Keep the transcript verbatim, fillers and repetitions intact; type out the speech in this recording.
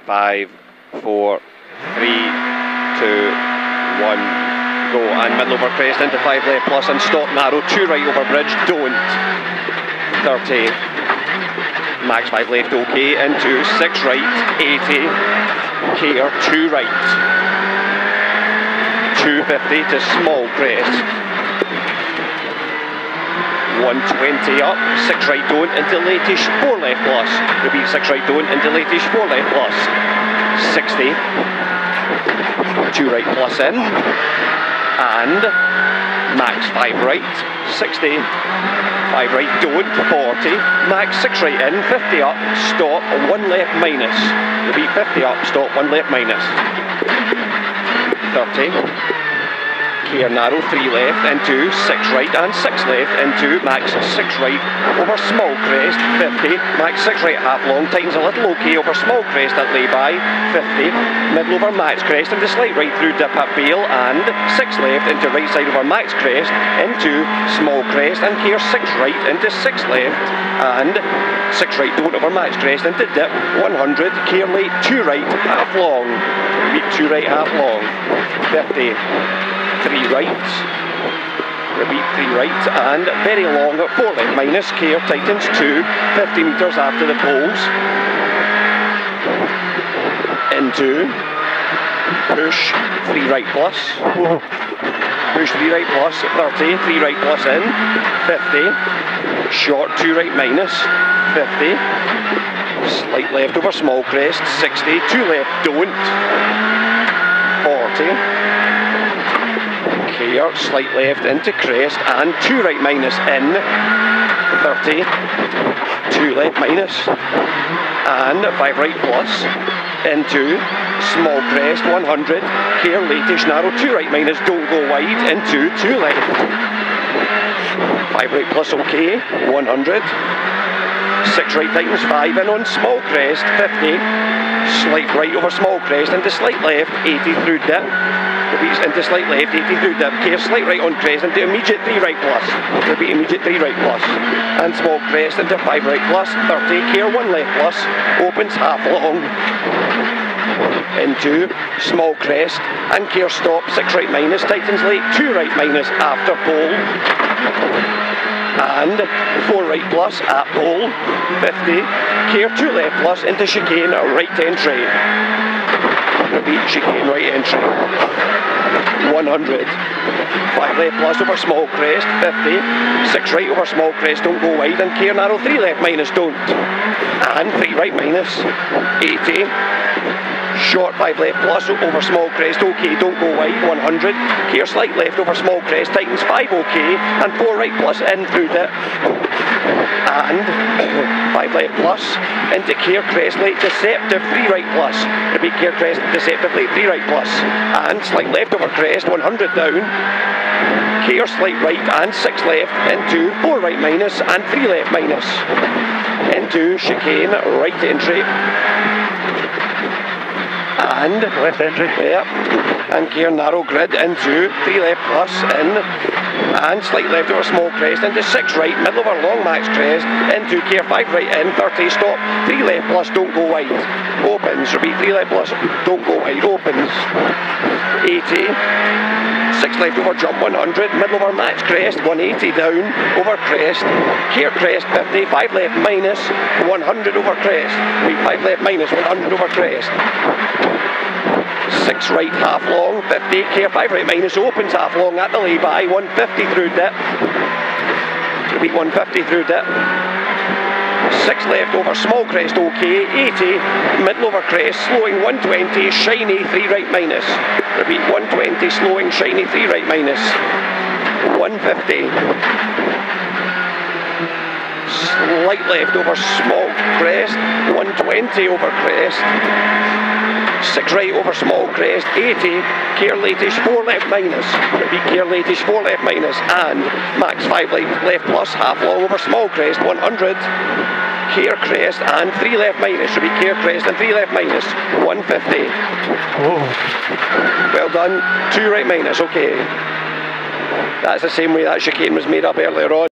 Five, four, three, two, one, go. And middle over crest into five left plus and stop narrow. Two right over bridge, don't. thirty. Max five left, okay. Into six right, eighty. Care, two right. two fifty to small crest. one twenty up, six right don't into latish, four left plus. Repeat, six right don't into latish, four left plus. sixty, two right plus in, and max five right, sixty, five right don't, forty, max six right in, fifty up, stop, one left minus. Repeat, fifty up, stop, one left minus. thirty. Care narrow, three left into six right and six left into max six right over small crest, fifty, max six right half long, tightens a little okay over small crest at lay-by, fifty, middle over max crest into slight right through dip at bail and six left into right side over max crest into small crest and care six right into six left and six right don't over max crest into dip, one hundred, care late, two right, half long, repeat two right half long, fifty, three right, repeat three right, and very long at four left minus, care tightens two, fifty metres after the poles, into, push, three right plus, push three right plus, thirty, three right plus in, fifty, short two right minus, fifty, slight left over small crest, sixty, two left don't, forty, care, slight left into crest and two right minus in, thirty, two left minus and five right plus into small crest, one hundred, care latish narrow, two right minus, don't go wide, into two left, five right plus okay, one hundred, six right tightens, five in on small crest, fifty, slight right over small crest into slight left, eighty through dip, repeats into slight left, eighty through dip, care slight right on crest into immediate three right plus, repeat immediate three right plus, and small crest into five right plus, thirty, care one left plus, opens half long, into small crest, and care stop, six right minus, tightens late, two right minus after pole, and four right plus at pole, fifty, care two left plus into chicane, right entry, repeat chicane right entry, one hundred, five left plus over small crest, fifty, six right over small crest, don't go wide, and care narrow, three left minus, don't, and three right minus, eighty, short five left plus over small crest, okay, don't go wide, one hundred, care slight left over small crest, tightens five okay, and four right plus in through dip, and five left plus into care crest late deceptive, three right plus, repeat care crest deceptive late, three right plus, and slight left over crest, one hundred down, care slight right and six left into four right minus and three left minus, into chicane right entry, and left entry, yeah, and care narrow grid into three left plus in, and slight left over small crest into six right, middle over long max crest, into care five right in, thirty, stop, three left plus, don't go wide, opens, repeat three left plus, don't go wide, opens, eighty, six left over jump, one hundred, middle over max crest, one eighty down, over crest, care crest, fifty, five left minus, one hundred over crest, repeat five left minus, one hundred over crest, six right half long, fifty, care five right minus, opens half long at the lay-by, one fifty through dip, repeat one fifty through dip, six left over small crest okay, eighty, middle over crest, slowing one twenty, shiny three right minus, repeat one twenty, slowing shiny three right minus, one fifty, slight left over small crest, one twenty over crest, six right over small crest, eighty, care latish, four left minus, repeat care latish, four left minus, and max five left plus, half long over small crest, one hundred, care crest and three left minus, repeat care crest and three left minus, one fifty, oh. Well done, two right minus, okay, that's the same way that chicane was made up earlier on.